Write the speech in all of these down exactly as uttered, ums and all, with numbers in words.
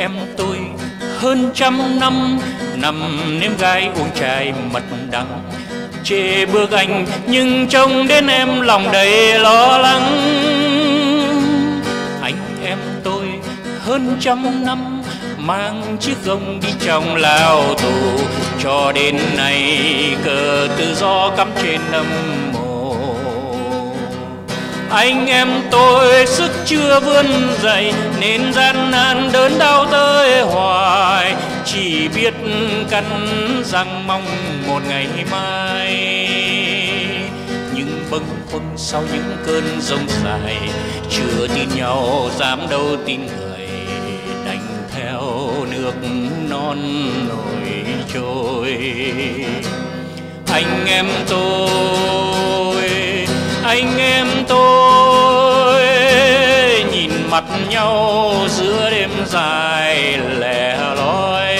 em tôi hơn trăm năm nằm nếm gai uống chai mật đắng, chê bước anh nhưng trông đến em lòng đầy lo lắng. Anh em tôi hơn trăm năm mang chiếc gông đi trong lao tù, cho đến nay cờ tự do cắm trên âm mộ. Anh em tôi sức chưa vươn dậy nên gian nan đớn đau tới hoài, chỉ biết cắn răng mong một ngày mai. Nhưng bâng khuâng sau những cơn giông dài, chưa tin nhau dám đâu tin người, đành theo nước non nổi trôi. Anh em tôi, anh em tôi nhìn mặt nhau giữa đêm dài lẻ loi,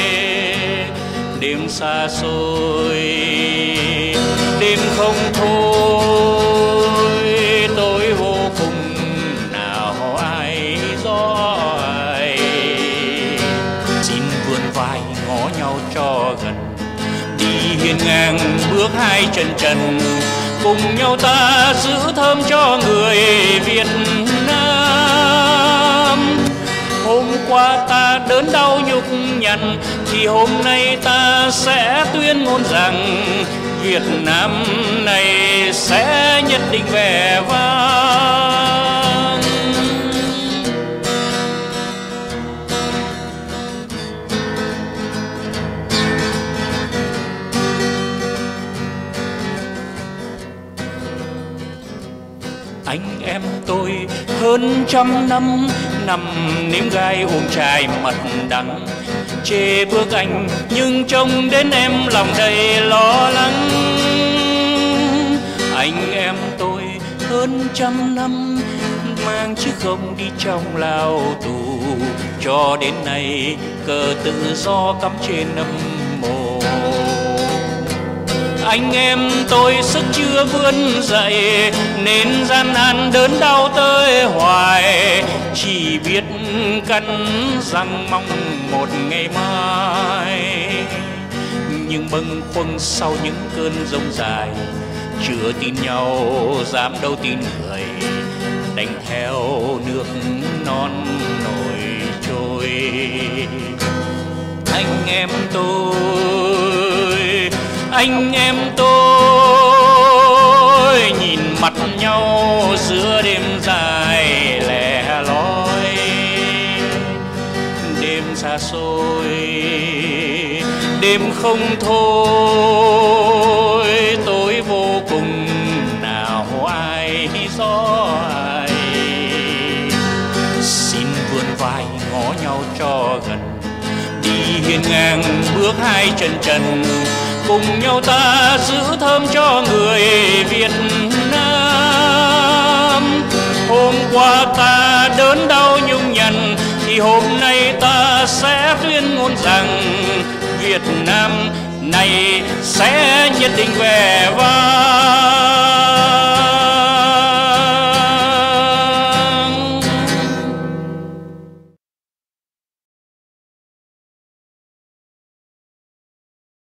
đêm xa xôi, đêm không thôi, tối vô cùng nào ai gió ai. Xin vươn vai ngó nhau cho gần, đi hiên ngang bước hai chân trần, cùng nhau ta giữ thơm cho người Việt Nam. Hôm qua ta đớn đau nhục nhằn, thì hôm nay ta sẽ tuyên ngôn rằng Việt Nam này sẽ nhất định vẻ vang. Anh em tôi hơn trăm năm nằm nếm gai uống chai mật đắng, chê bước anh nhưng trông đến em lòng đầy lo lắng. Anh em tôi hơn trăm năm mang chiếc gông đi trong lao tù, cho đến nay cờ tự do cắm trên âm mộ. Anh em tôi sức chưa vươn dậy nên gian nan đớn đau tới hoài, chỉ biết cắn răng mong một ngày mai. Nhưng bâng khuâng sau những cơn giông dài, chưa tin nhau dám đâu tin người, đành theo nước non nổi trôi. Anh em tôi, anh em tôi nhìn mặt nhau giữa đêm dài lẻ loi, đêm xa xôi, đêm không thôi, tối vô cùng nào ai gió ai. Xin vươn vai ngó nhau cho gần, đi hiên ngang bước hai chân trần, cùng nhau ta giữ thơm cho người Việt Nam. Hôm qua ta đớn đau nhung nhằn, thì hôm nay ta sẽ tuyên ngôn rằng Việt Nam này sẽ nhất định vẻ vang.